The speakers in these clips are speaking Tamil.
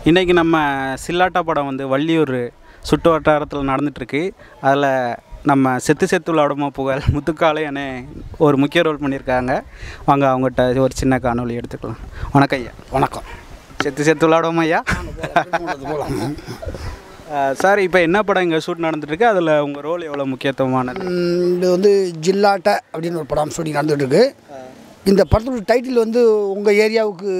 இன்றைக்கி நம்ம சில்லாட்டா படம் வந்து வள்ளியூர் சுற்று வட்டாரத்தில் நடந்துகிட்ருக்கு. அதில் நம்ம செத்து செத்து விளாடுமா புகழ் முத்துக்காலை அண்ணே ஒரு முக்கிய ரோல் பண்ணியிருக்காங்க. வாங்க அவங்ககிட்ட ஒரு சின்ன காணொலி எடுத்துக்கலாம். வணக்கம் ஐயா. வணக்கம். செத்து செத்து விளாடுவோம் ஐயா. சார், இப்போ என்ன படம் இங்கே ஷூட் நடந்துகிட்ருக்கு? அதில் உங்கள் ரோல் எவ்வளோ முக்கியத்துவமானது? இது வந்து ஜில்லாட்டை அப்படின்னு ஒரு படம் ஷூட்டிங் நடந்துகிட்ருக்கு. இந்த படத்தோட டைட்டில் வந்து உங்கள் ஏரியாவுக்கு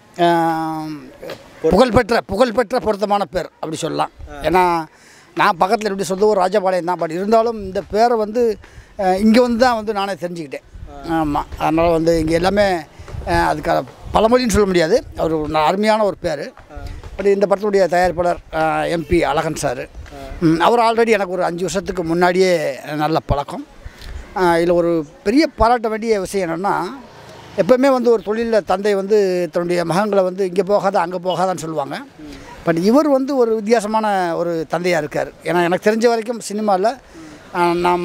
புகழ்பெற்ற பொருத்தமான பேர் அப்படி சொல்லலாம். ஏன்னா நான் பக்கத்தில் எப்படி சொந்த ஒரு ராஜபாளையம் தான். பட் இருந்தாலும் இந்த பேரை வந்து இங்கே வந்து தான் வந்து நானே தெரிஞ்சுக்கிட்டேன். ஆமாம், அதனால் வந்து இங்கே எல்லாமே அதுக்கான பழமொழின்னு சொல்ல முடியாது. அவர் ஒரு அருமையான ஒரு பேர். பட் இந்த படத்துடைய தயாரிப்பாளர் எம்பி அழகன் சார், அவர் ஆல்ரெடி எனக்கு ஒரு 5 வருஷத்துக்கு முன்னாடியே நல்ல பழக்கம். இதில் ஒரு பெரிய பாராட்ட வேண்டிய விஷயம் என்னென்னா, எப்போவுமே வந்து ஒரு தொழிலில் தந்தை வந்து தன்னுடைய மகன்களை வந்து இங்கே போகாத அங்கே போகாதான்னு சொல்லுவாங்க. பட் இவர் வந்து ஒரு வித்தியாசமான ஒரு தந்தையாக இருக்கார். ஏன்னா எனக்கு தெரிஞ்ச வரைக்கும் சினிமாவில் நாம்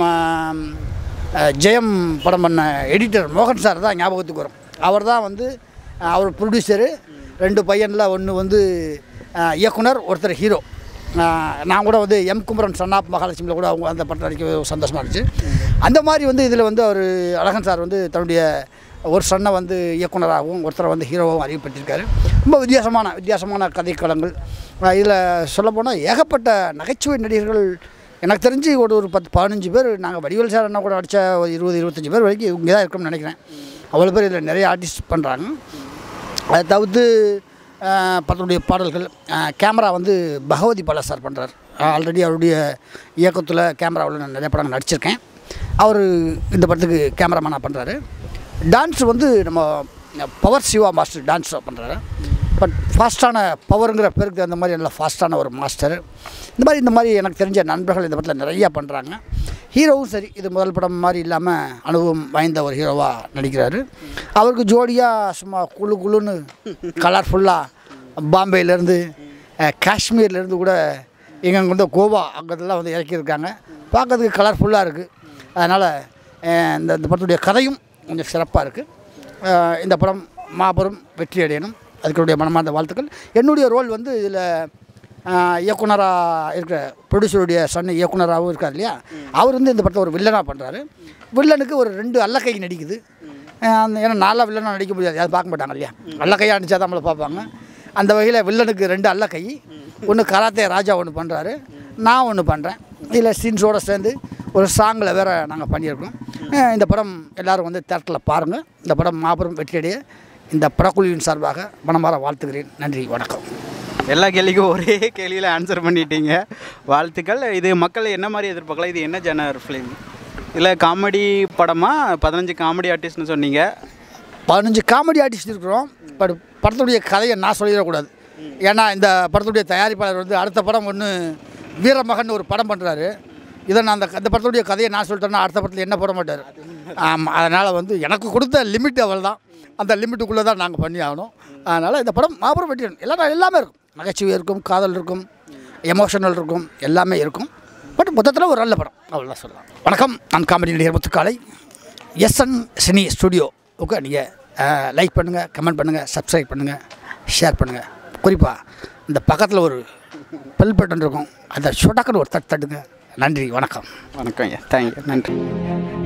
ஜெயம் படம் பண்ண எடிட்டர் மோகன் சார் தான் ஞாபகத்துக்கு வரும். அவர் தான் வந்து அவர் ப்ரொடியூசரு, 2 பையனில் ஒன்று வந்து இயக்குனர், ஒருத்தர் ஹீரோ. நான் கூட வந்து எம் குமரன் சன் ஆஃப் மகாலட்சுமியில் கூட அவங்க அந்த படம் நடிக்க சந்தோஷமாக இருந்துச்சு. அந்த மாதிரி வந்து இதில் வந்து அவர் அழகன் சார் வந்து தன்னுடைய ஒரு சன்னை வந்து இயக்குனராகவும் ஒருத்தரை வந்து ஹீரோவாகவும் அறிவிப்பட்டிருக்காரு. ரொம்ப வித்தியாசமான கதைக்களங்கள். இதில் சொல்லப்போனால் ஏகப்பட்ட நகைச்சுவை நடிகர்கள். எனக்கு தெரிஞ்சு ஒரு 10-15 பேர். நாங்கள் வடிவேல் சார் என்ன கூட நடித்த ஒரு 20-25 பேர் வரைக்கும் இங்கே தான் இருக்கும்னு நினைக்கிறேன். அவ்வளோ பேர் இதில் நிறைய ஆர்டிஸ்ட் பண்ணுறாங்க. அதை தவிர்த்து படத்துடைய பாடல்கள், கேமரா வந்து பகவதி பாலா சார் பண்ணுறார். ஆல்ரெடி அவருடைய இயக்கத்தில் கேமராவில் நான் நிறைய படங்கள் நடிச்சிருக்கேன். அவர் இந்த படத்துக்கு கேமராமேனாக பண்ணுறாரு. டான்ஸ் வந்து நம்ம பவர் சிவா மாஸ்டர் டான்ஸ் பண்ணுறாரு. பட் ஃபாஸ்ட்டான பவருங்கிற பேருக்கு அந்த மாதிரி நல்லா ஃபாஸ்ட்டான ஒரு மாஸ்டர். இந்த மாதிரி எனக்கு தெரிஞ்ச நண்பர்கள் இந்த படத்தில் நிறையா பண்ணுறாங்க. ஹீரோவும் சரி, இது முதல் படம் மாதிரி இல்லாமல் அனுபவம் வாய்ந்த ஒரு ஹீரோவாக நடிக்கிறாரு. அவருக்கு ஜோடியாக சும்மா குழுன்னு கலர்ஃபுல்லாக பாம்பேலேருந்து காஷ்மீர்லேருந்து கூட எங்கே வந்து கோவா அங்கெல்லாம் வந்து இறக்கியிருக்காங்க. பார்க்கறதுக்கு கலர்ஃபுல்லாக இருக்குது. அதனால் இந்த படத்துடைய கதையும் கொஞ்சம் சிறப்பாக இருக்குது. இந்த படம் மாபெரும் வெற்றி அடையணும், அதுக்குடைய மனமார்ந்த வாழ்த்துக்கள். என்னுடைய ரோல் வந்து இதில் இயக்குனராக இருக்கிற ப்ரொடியூசருடைய சன் இயக்குனராகவும் இருக்கார் இல்லையா, அவர் வந்து இந்த படத்தை ஒரு வில்லனாக பண்ணுறாரு. வில்லனுக்கு ஒரு 2 அல்லக்கை நடிக்குது. ஏன்னா நாளாக வில்லனாக நடிக்க முடியாது, யாரும் பார்க்க மாட்டாங்க இல்லையா. அல்லக்கையாக நடித்தா தான் நம்மளை பார்ப்பாங்க. அந்த வகையில் வில்லனுக்கு 2 அல்லக்கை. ஒன்று கராத்தே ராஜா ஒன்று பண்ணுறாரு, நான் ஒன்று பண்ணுறேன். இதில் சீன்ஸோடு சேர்ந்து ஒரு சாங்கில் வேறு நாங்கள் பண்ணியிருக்கோம். இந்த படம் எல்லோரும் வந்து தேட்டரில் பாருங்கள். இந்த படம் மாபெரும் வெற்றியடைய இந்த படக்குழுவின் சார்பாக மனமார வாழ்த்துக்கிறேன். நன்றி, வணக்கம். எல்லா கேள்விக்கும் ஒரே கேள்வியில் ஆன்சர் பண்ணிட்டீங்க, வாழ்த்துக்கள். இது மக்கள் என்ன மாதிரி எதிர்பார்க்கலாம்? இது என்ன ஜெனர் ஃபிலிம்? இல்லை காமெடி படமாக? 15 காமெடி ஆர்டிஸ்ட்னு சொன்னீங்க. 15 காமெடி ஆர்டிஸ்ட் இருக்கிறோம். பட் படத்துடைய கதையை நான் சொல்லிடக்கூடாது. ஏன்னா இந்த படத்துடைய தயாரிப்பாளர் வந்து அடுத்த படம் ஒன்று வீரமகன் ஒரு படம் பண்ணுறாரு. இதை நான் அந்த படத்துடைய கதையை நான் சொல்லிட்டேன்னா அடுத்த படத்தில் என்ன போட மாட்டார். ஆமாம், அதனால் வந்து எனக்கு கொடுத்த லிமிட் அவள் தான். அந்த லிமிட்டுக்குள்ளே தான் நாங்கள் பண்ணி ஆகணும். அதனால் இந்த படம் மாபெரும் வெற்றி. எல்லாமே இருக்கும். நகைச்சுவை இருக்கும், காதல் இருக்கும், எமோஷனல் இருக்கும், எல்லாமே இருக்கும். பட் மொத்தத்தில் ஒரு நல்ல படம், அவ்வளோதான் சொல்லலாம். வணக்கம், நான் காமெடி நடிகர் Muthukaalai. S N cine studio okay. நீங்கள் லைக் பண்ணுங்கள், கமெண்ட் பண்ணுங்கள், சப்ஸ்கிரைப் பண்ணுங்கள், ஷேர் பண்ணுங்கள். குறிப்பாக இந்த பக்கத்தில் ஒரு பெல் பட்டன் இருக்கும், அதை சொடாக்கன்னு ஒரு தட்டுங்க. நன்றி, வணக்கம். வணக்கம் ஐயா, தேங்க்யூ, நன்றி.